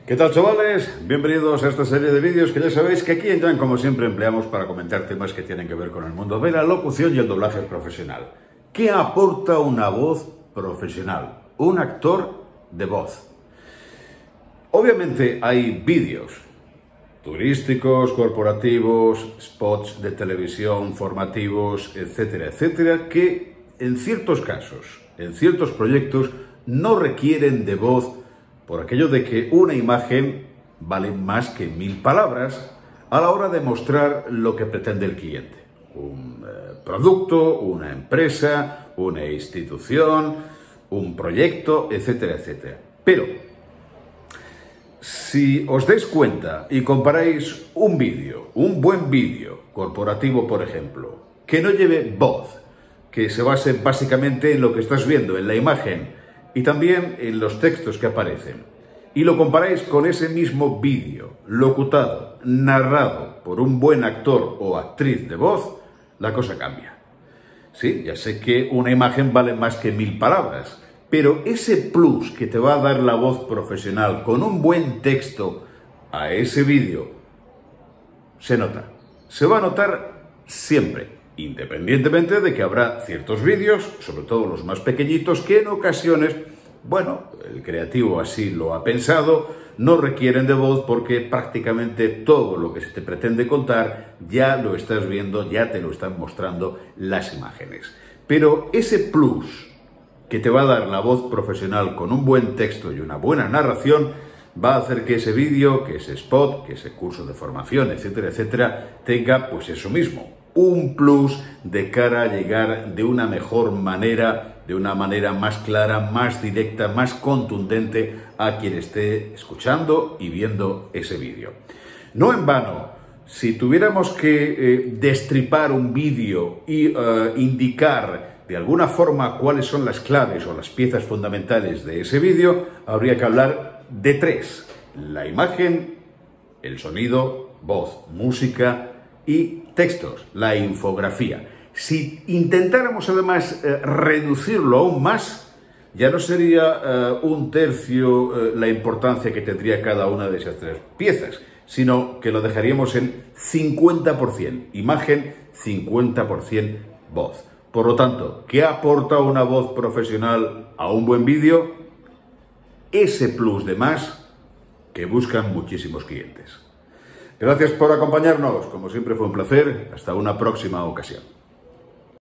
¿Qué tal, chavales? Bienvenidos a esta serie de vídeos que ya sabéis que aquí en Jan, como siempre, empleamos para comentar temas que tienen que ver con el mundo de la locución y el doblaje profesional. ¿Qué aporta una voz profesional? Un actor de voz. Obviamente hay vídeos turísticos, corporativos, spots de televisión, formativos, etcétera, etcétera, que en ciertos casos, en ciertos proyectos, no requieren de voz por aquello de que una imagen vale más que 1000 palabras a la hora de mostrar lo que pretende el cliente. Un producto, una empresa, una institución, un proyecto, etcétera, etcétera. Pero si os dais cuenta y comparáis un vídeo, un buen vídeo corporativo, por ejemplo, que no lleve voz, que se base básicamente en lo que estás viendo, en la imagen y también en los textos que aparecen, y lo comparáis con ese mismo vídeo, locutado, narrado por un buen actor o actriz de voz, la cosa cambia. Sí, ya sé que una imagen vale más que 1000 palabras, pero ese plus que te va a dar la voz profesional con un buen texto a ese vídeo, se nota. Se va a notar siempre, independientemente de que habrá ciertos vídeos, sobre todo los más pequeñitos, que en ocasiones, bueno, el creativo así lo ha pensado, no requieren de voz porque prácticamente todo lo que se te pretende contar ya lo estás viendo, ya te lo están mostrando las imágenes. Pero ese plus que te va a dar la voz profesional con un buen texto y una buena narración va a hacer que ese vídeo, que ese spot, que ese curso de formación, etcétera, etcétera, tenga pues eso mismo, un plus de cara a llegar de una mejor manera, de una manera más clara, más directa, más contundente a quien esté escuchando y viendo ese vídeo. No en vano, si tuviéramos que destripar un vídeo y indicar de alguna forma cuáles son las claves o las piezas fundamentales de ese vídeo, habría que hablar de 3: la imagen, el sonido, voz, música y textos, la infografía. Si intentáramos además reducirlo aún más, ya no sería un tercio la importancia que tendría cada una de esas 3 piezas, sino que lo dejaríamos en 50% imagen, 50% voz. Por lo tanto, ¿qué aporta una voz profesional a un buen vídeo? Ese plus de más que buscan muchísimos clientes. Gracias por acompañarnos, como siempre fue un placer, hasta una próxima ocasión.